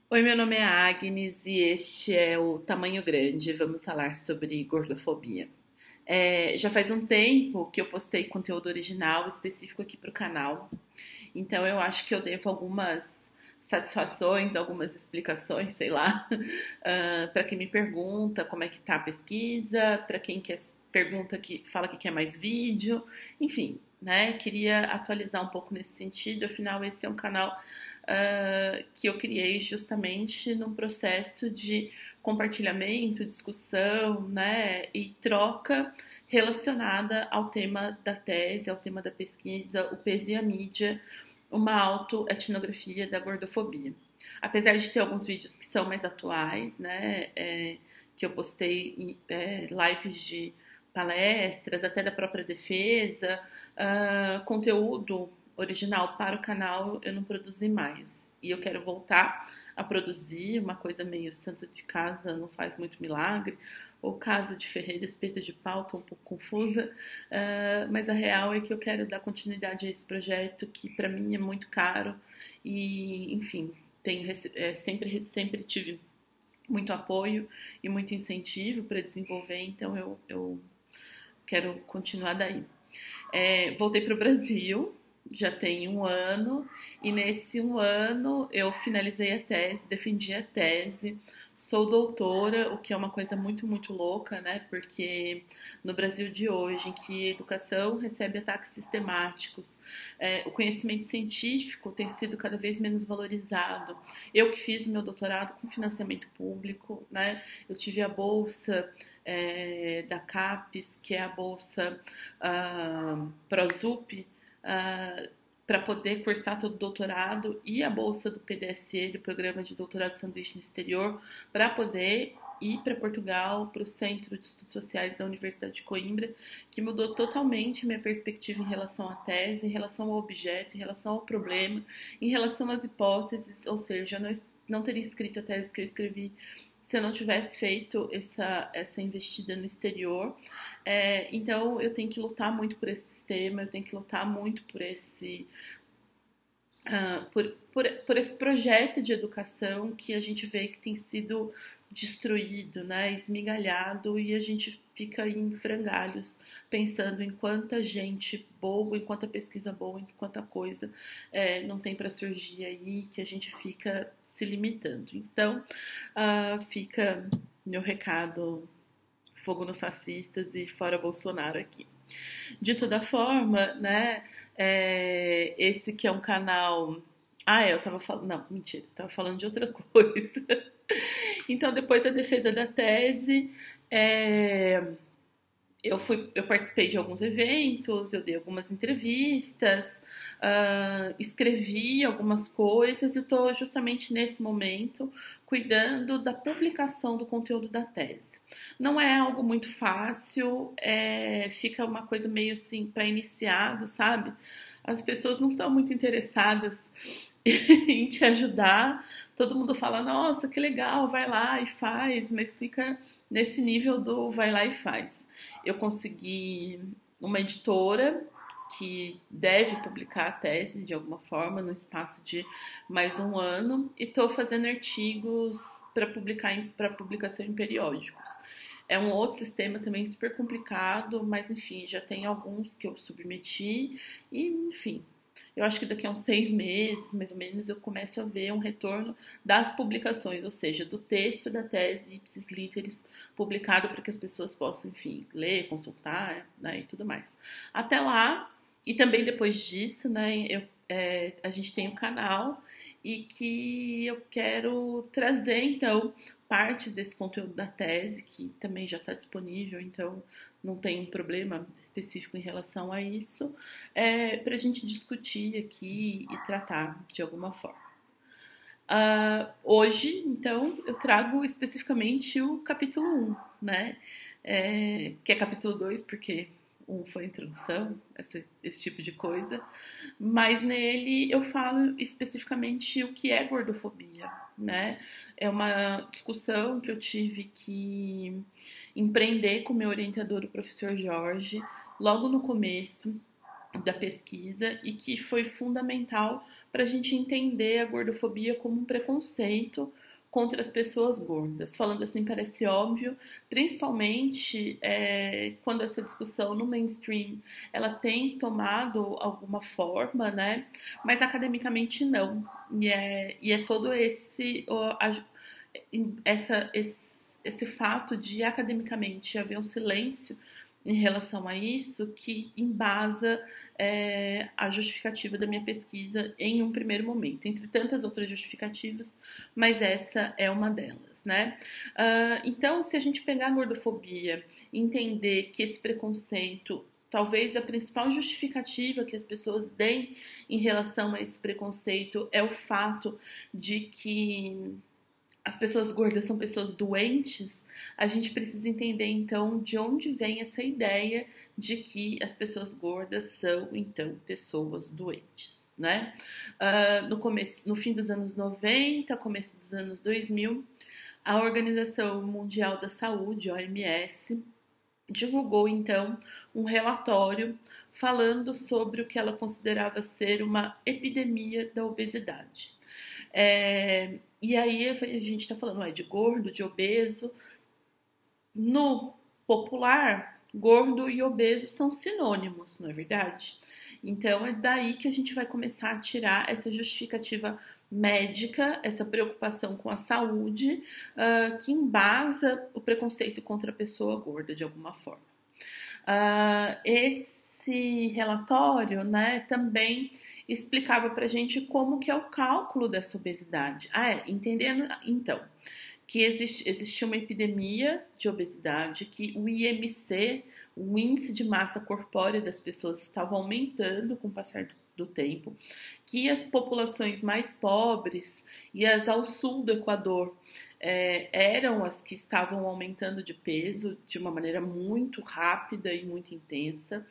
Oi, meu nome é Agnes e este é o Tamanho Grande. Vamos falar sobre gordofobia. Já faz um tempo que eu postei conteúdo original específico aqui para o canal, então eu acho que eu devo algumas satisfações, algumas explicações, sei lá, para quem me pergunta como é que tá a pesquisa, para quem pergunta que fala que quer mais vídeo, enfim, né? Queria atualizar um pouco nesse sentido, afinal esse é um canal que eu criei justamente num processo de compartilhamento, discussão, né, e troca relacionada ao tema da tese, ao tema da pesquisa, o peso e a mídia, uma autoetnografia da gordofobia. Apesar de ter alguns vídeos que são mais atuais, né, que eu postei em lives de palestras, até da própria defesa, conteúdo original para o canal eu não produzi mais. E eu quero voltar a produzir uma coisa meio santo de casa, não faz muito milagre, ou casa de Ferreira, espeto de pau, tô um pouco confusa, mas a real é que eu quero dar continuidade a esse projeto que para mim é muito caro e, enfim, sempre tive muito apoio e muito incentivo para desenvolver, então eu quero continuar daí. Voltei para o Brasil, já tem um ano, e nesse um ano eu finalizei a tese, defendi a tese, sou doutora, o que é uma coisa muito, muito louca, né? Porque no Brasil de hoje, em que a educação recebe ataques sistemáticos, o conhecimento científico tem sido cada vez menos valorizado. Eu que fiz o meu doutorado com financiamento público, né? Eu tive a bolsa da CAPES, que é a bolsa ProSUP, para poder cursar todo o doutorado, e a bolsa do PDSE, do Programa de Doutorado Sanduíche no Exterior, para poder ir para Portugal, para o Centro de Estudos Sociais da Universidade de Coimbra, que mudou totalmente minha perspectiva em relação à tese, em relação ao objeto, em relação ao problema, em relação às hipóteses, ou seja, eu não teria escrito a tese que eu escrevi se eu não tivesse feito essa investida no exterior. Então eu tenho que lutar muito por esse sistema, eu tenho que lutar muito por por esse projeto de educação que a gente vê que tem sido destruído, né, esmigalhado, e a gente fica em frangalhos pensando em quanta gente boa, em quanta pesquisa boa, em quanta coisa não tem para surgir aí, que a gente fica se limitando. Então, fica meu recado: fogo nos fascistas e fora Bolsonaro aqui. De toda forma, né, esse que é um canal... eu tava falando... Não, mentira, eu tava falando de outra coisa. Então, depois da defesa da tese, eu participei de alguns eventos, eu dei algumas entrevistas, escrevi algumas coisas e estou justamente nesse momento cuidando da publicação do conteúdo da tese. Não é algo muito fácil, fica uma coisa meio assim para iniciado, sabe? As pessoas não estão muito interessadas em te ajudar. Todo mundo fala, nossa, que legal, vai lá e faz, mas fica nesse nível do vai lá e faz. Eu consegui uma editora que deve publicar a tese de alguma forma no espaço de mais um ano, e estou fazendo artigos para publicação em periódicos. É um outro sistema também super complicado, mas enfim, já tem alguns que eu submeti e, enfim, eu acho que daqui a uns 6 meses, mais ou menos, eu começo a ver um retorno das publicações, ou seja, do texto da tese ipsis literis publicado para que as pessoas possam, enfim, ler, consultar, né, e tudo mais. Até lá, e também depois disso, né, a gente tem um canal e que eu quero trazer, então, partes desse conteúdo da tese, que também já está disponível, então não tem um problema específico em relação a isso, para a gente discutir aqui e tratar de alguma forma. Hoje, então, eu trago especificamente o capítulo 1, né? Que é capítulo 2, porque um foi a introdução, esse tipo de coisa, mas nele eu falo especificamente o que é gordofobia, né? É uma discussão que eu tive que empreender com meu orientador, o professor Jorge, logo no começo da pesquisa, e que foi fundamental para a gente entender a gordofobia como um preconceito contra as pessoas gordas. Falando assim parece óbvio, principalmente quando essa discussão no mainstream ela tem tomado alguma forma, né? Mas academicamente não. E é todo esse fato de academicamente haver um silêncio em relação a isso que embasa a justificativa da minha pesquisa em um primeiro momento, entre tantas outras justificativas, mas essa é uma delas, né? Então, se a gente pegar a gordofobia e entender que esse preconceito, talvez a principal justificativa que as pessoas deem em relação a esse preconceito é o fato de que as pessoas gordas são pessoas doentes, a gente precisa entender então de onde vem essa ideia de que as pessoas gordas são então pessoas doentes, né? No fim dos anos 90, começo dos anos 2000, a Organização Mundial da Saúde, OMS, divulgou então um relatório falando sobre o que ela considerava ser uma epidemia da obesidade. E aí a gente está falando de gordo, de obeso. No popular, gordo e obeso são sinônimos, não é verdade? Então é daí que a gente vai começar a tirar essa justificativa médica, essa preocupação com a saúde, que embasa o preconceito contra a pessoa gorda de alguma forma. Esse relatório, né, também explicava pra gente como que é o cálculo dessa obesidade. Entendendo, então, que existia uma epidemia de obesidade, que o IMC, o índice de massa corpórea das pessoas, estava aumentando com o passar do tempo, que as populações mais pobres e as ao sul do Equador eram as que estavam aumentando de peso de uma maneira muito rápida e muito intensa.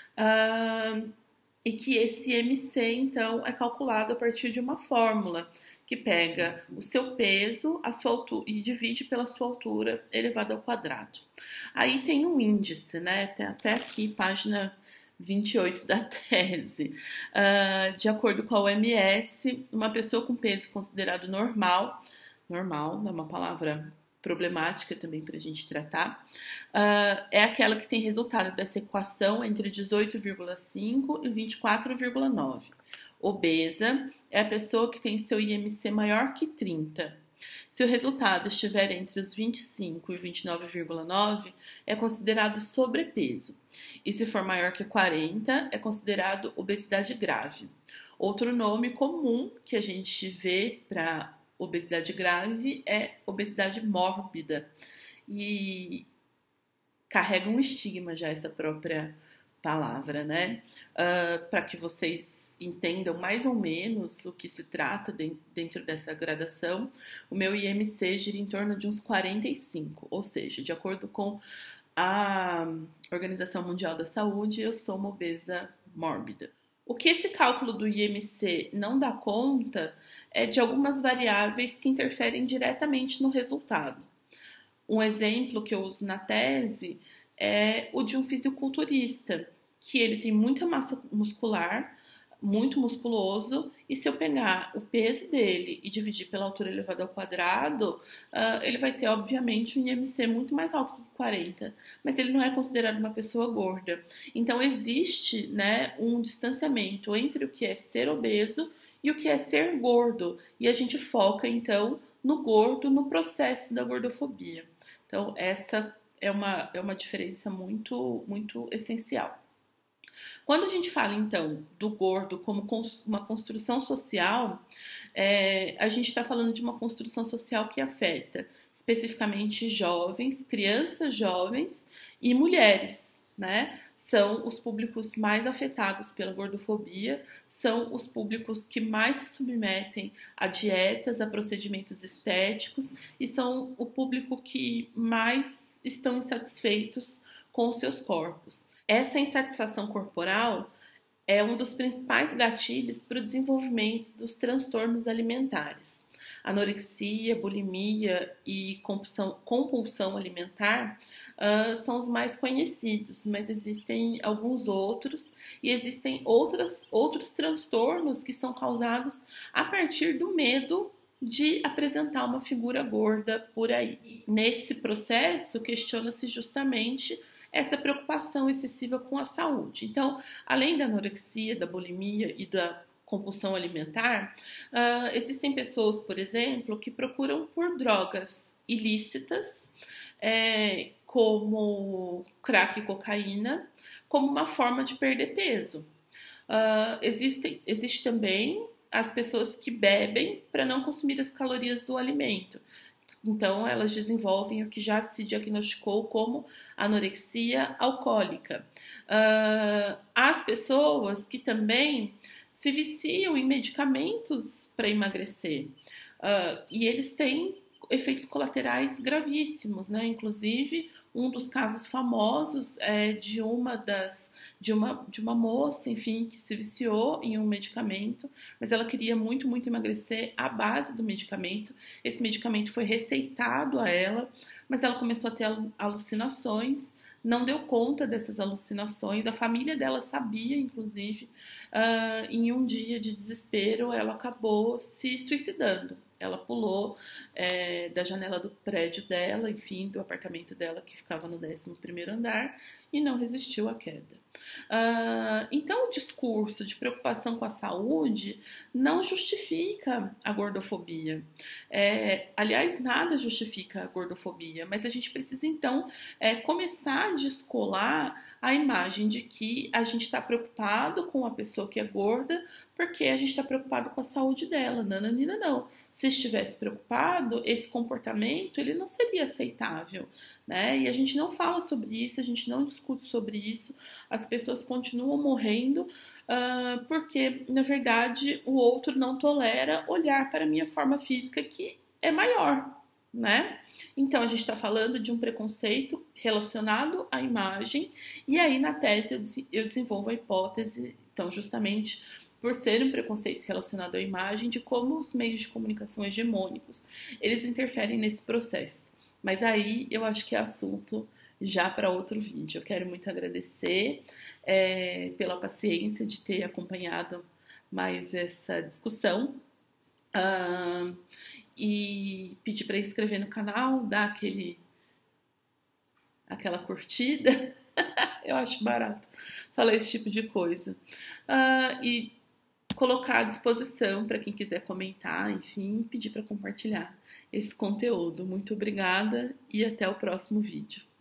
E que esse MC, então, é calculado a partir de uma fórmula que pega o seu peso, a sua altura, e divide pela sua altura elevado ao quadrado. Aí tem um índice, né? Tem até aqui, página 28 da tese. De acordo com a OMS, uma pessoa com peso considerado normal, é uma palavra problemática também para a gente tratar, é aquela que tem resultado dessa equação entre 18,5 e 24,9. Obesa é a pessoa que tem seu IMC maior que 30. Se o resultado estiver entre os 25 e 29,9, é considerado sobrepeso. E se for maior que 40, é considerado obesidade grave. Outro nome comum que a gente vê para obesidade grave é obesidade mórbida. E carrega um estigma já essa própria palavra, né? Para que vocês entendam mais ou menos o que se trata dentro dessa gradação, o meu IMC gira em torno de uns 45, ou seja, de acordo com a Organização Mundial da Saúde, eu sou uma obesa mórbida. O que esse cálculo do IMC não dá conta é de algumas variáveis que interferem diretamente no resultado. Um exemplo que eu uso na tese é o de um fisiculturista, que ele tem muita massa muscular, muito musculoso, e se eu pegar o peso dele e dividir pela altura elevada ao quadrado, ele vai ter, obviamente, um IMC muito mais alto que 40, mas ele não é considerado uma pessoa gorda. Então, existe, né, um distanciamento entre o que é ser obeso e o que é ser gordo, e a gente foca, então, no gordo, no processo da gordofobia. Então, essa é uma diferença muito, muito essencial. Quando a gente fala, então, do gordo como uma construção social, a gente está falando de uma construção social que afeta especificamente jovens, crianças jovens e mulheres, né? São os públicos mais afetados pela gordofobia, são os públicos que mais se submetem a dietas, a procedimentos estéticos e são o público que mais estão insatisfeitos com os seus corpos. Essa insatisfação corporal é um dos principais gatilhos para o desenvolvimento dos transtornos alimentares. anorexia, bulimia e compulsão alimentar são os mais conhecidos, mas existem alguns outros e existem outros transtornos que são causados a partir do medo de apresentar uma figura gorda por aí. Nesse processo, questiona-se justamente essa preocupação excessiva com a saúde. Então, além da anorexia, da bulimia e da compulsão alimentar, existem pessoas, por exemplo, que procuram por drogas ilícitas, como crack e cocaína, como uma forma de perder peso. Existe também as pessoas que bebem para não consumir as calorias do alimento. Então, elas desenvolvem o que já se diagnosticou como anorexia alcoólica. As pessoas que também se viciam em medicamentos para emagrecer. E eles têm efeitos colaterais gravíssimos, né? Inclusive, um dos casos famosos é de uma moça, enfim, que se viciou em um medicamento, mas ela queria muito, muito emagrecer à base do medicamento. Esse medicamento foi receitado a ela, mas ela começou a ter alucinações, não deu conta dessas alucinações, a família dela sabia, inclusive, em um dia de desespero, ela acabou se suicidando. Ela pulou da janela do prédio dela, enfim, do apartamento dela que ficava no 11º andar e não resistiu à queda. Então, o discurso de preocupação com a saúde não justifica a gordofobia. Aliás, nada justifica a gordofobia, mas a gente precisa, então, começar a descolar a imagem de que a gente está preocupado com a pessoa que é gorda porque a gente está preocupado com a saúde dela. Nananina, não. Se estivesse preocupado, esse comportamento ele não seria aceitável, né? E a gente não fala sobre isso, a gente não discute sobre isso. As pessoas continuam morrendo porque, na verdade, o outro não tolera olhar para a minha forma física que é maior, né? Então, a gente está falando de um preconceito relacionado à imagem e aí, na tese, eu desenvolvo a hipótese, então, justamente por ser um preconceito relacionado à imagem, de como os meios de comunicação hegemônicos, eles interferem nesse processo. Mas aí, eu acho que é assunto já para outro vídeo. Eu quero muito agradecer pela paciência de ter acompanhado mais essa discussão e pedir para inscrever no canal, dar aquela curtida. Eu acho barato falar esse tipo de coisa. E colocar à disposição para quem quiser comentar, enfim, pedir para compartilhar esse conteúdo. Muito obrigada e até o próximo vídeo.